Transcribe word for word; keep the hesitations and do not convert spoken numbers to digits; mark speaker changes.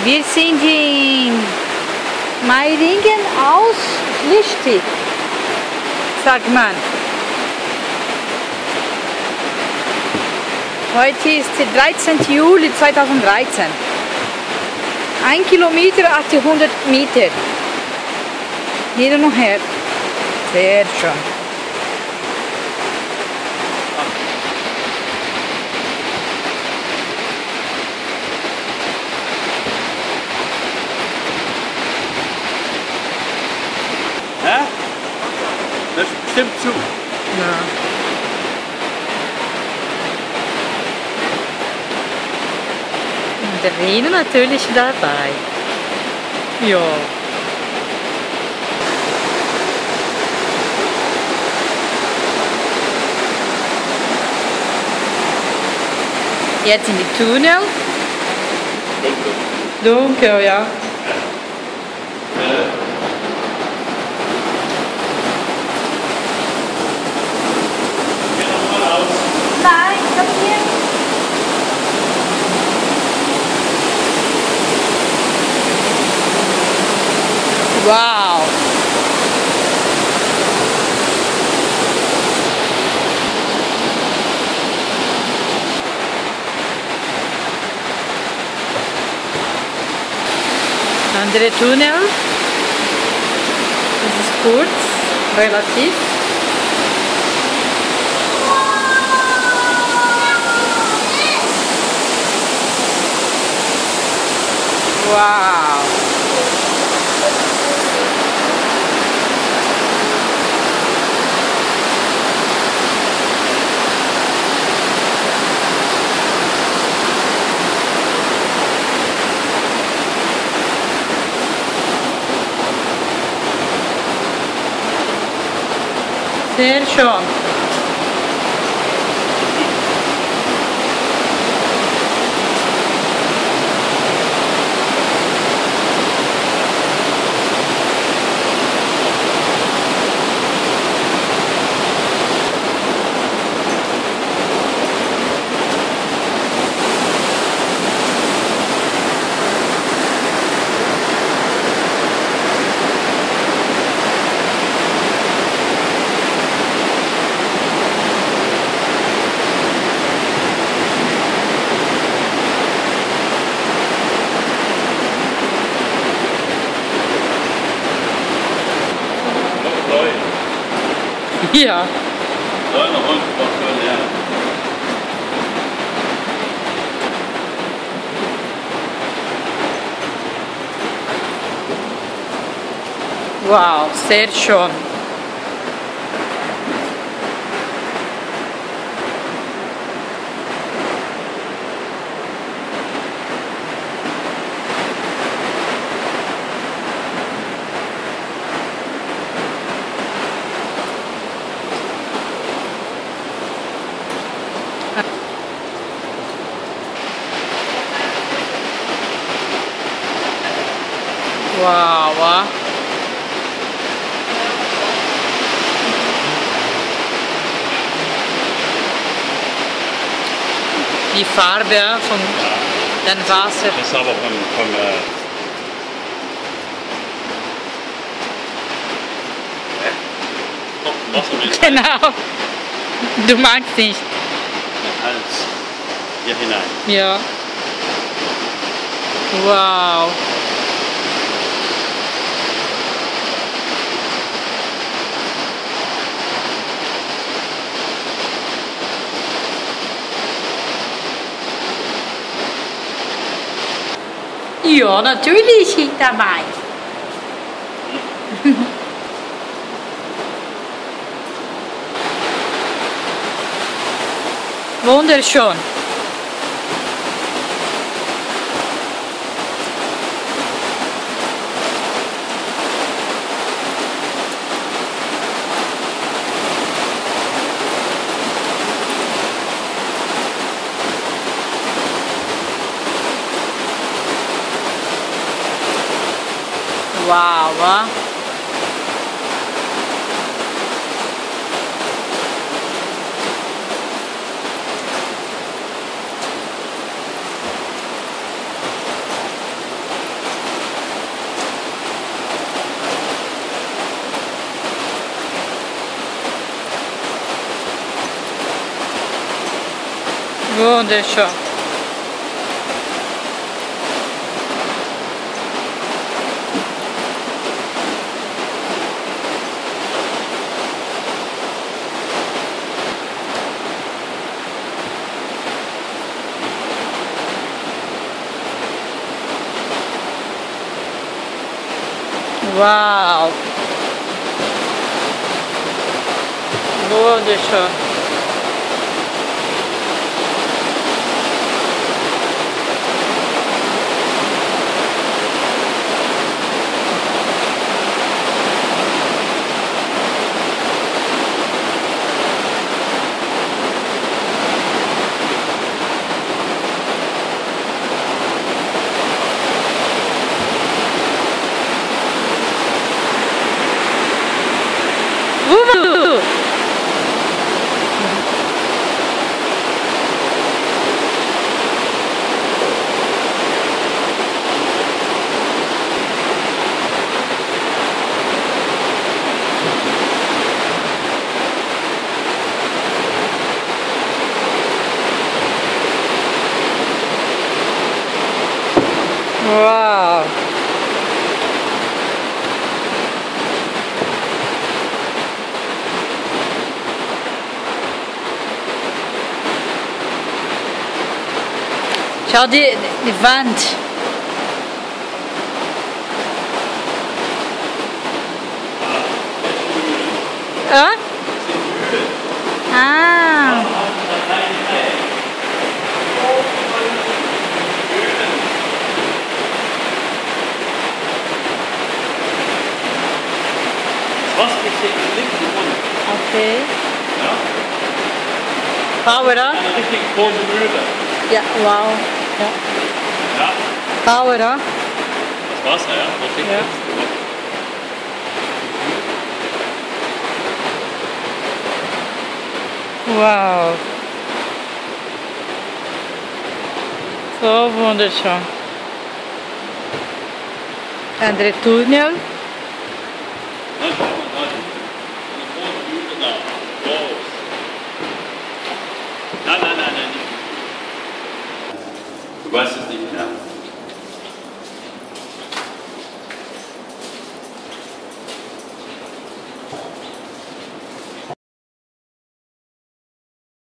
Speaker 1: Wir sind in Meiringen aus Lichtig, sagt man. Heute ist der dreizehnte Juli zweitausenddreizehn. Ein Kilometer, achthundert Meter. Hin und her. Sehr schön.
Speaker 2: Hä? Das stimmt zu.
Speaker 1: Ja. Und der Reno natürlich dabei. Ja. Jetzt in die Tunnel. Dunkel. Dunkel, ja. Nein, komm hier. Wow. Andere Tunnel. Das ist kurz, relativ. Wow. Sehr schön. Ja.
Speaker 2: Kleiner Hund, was soll der?
Speaker 1: Wow, sehr schön. Wow, wow. Die Farbe von dem Wasser.
Speaker 2: Das ist aber vom, vom äh Wasser mit
Speaker 1: Genau. Du magst nicht.
Speaker 2: alles hier hinein.
Speaker 1: Ja. Wow. Ja, natürlich dabei. Wunderschön. Wow, wow. Wunderschön. Wow. Wunderschön. Woo! Wow. Schau die, die Wand. Äh? Ah.
Speaker 2: Was ist hier links unten?
Speaker 1: Okay.
Speaker 2: Ja?
Speaker 1: Power da?
Speaker 2: Eine richtig große Mühle.
Speaker 1: Ja, wow. Ja.
Speaker 2: Ja,
Speaker 1: Power da?
Speaker 2: das Wasser, ja. Das liegt
Speaker 1: Ja.
Speaker 2: jetzt.
Speaker 1: Wow. So wunderschön. Andere Tunnel.
Speaker 2: Nein, schau mal, da hinten. Eine große Mühle da. Groß. Nein, nein, nein, nein, nicht. Du weißt es nicht mehr.